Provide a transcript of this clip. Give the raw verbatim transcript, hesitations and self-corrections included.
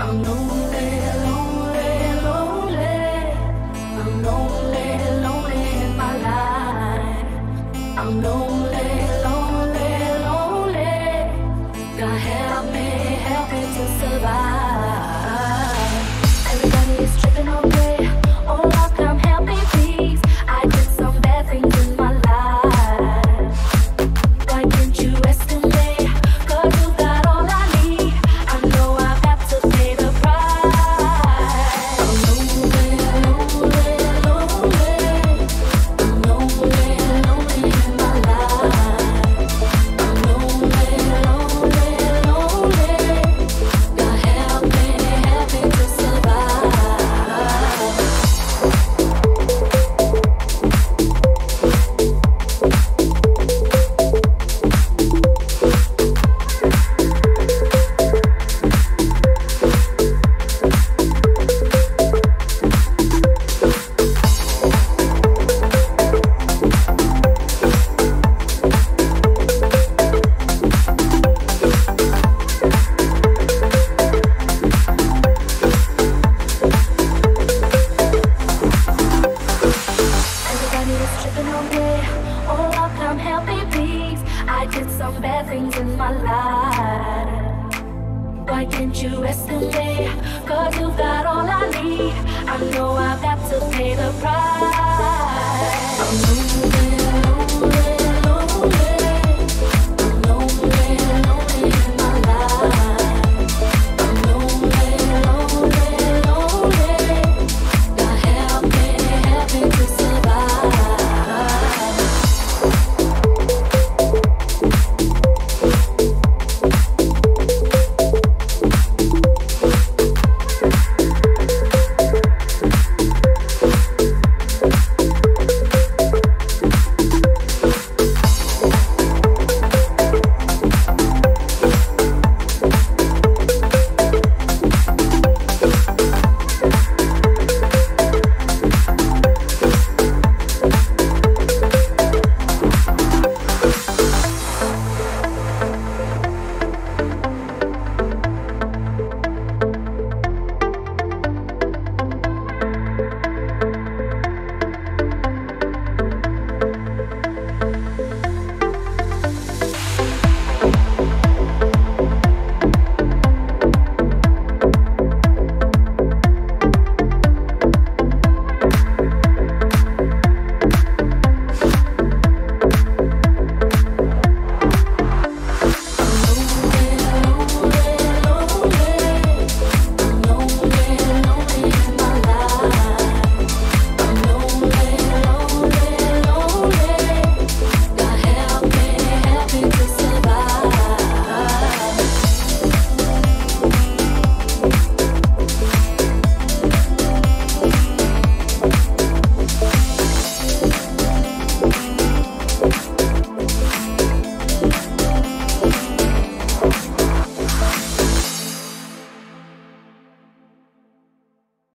I'm lonely, lonely, lonely. I'm lonely, lonely in my life. I'm lonely, lonely, lonely. God help me, help me to survive. Everybody is tripping away. Oh Lord, come help me please. I did some bad things in my life. Why can't you rest in me? 'Cause you got all I need. I know I've got to pay the price. I'm lonely, lonely, lonely. I'm lonely, lonely in my life. I'm lonely, lonely, lonely. God help me, help me to survive. Everybody is tripping away. Oh Lord, come help me please. I did some bad things in my life. Why can't you rest in me? 'Cause you've got all I need. I know I've got to pay the price.